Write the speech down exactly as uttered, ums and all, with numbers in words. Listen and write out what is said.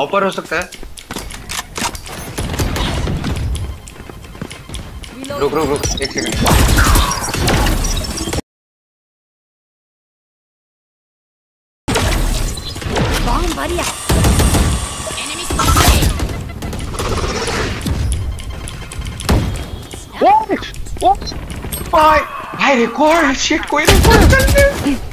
ऊपर हो सकता है। रुक रुक रुक एक सेकंड। Bomb बढ़िया। What? What? Why? I record shit. कोई record कर दे।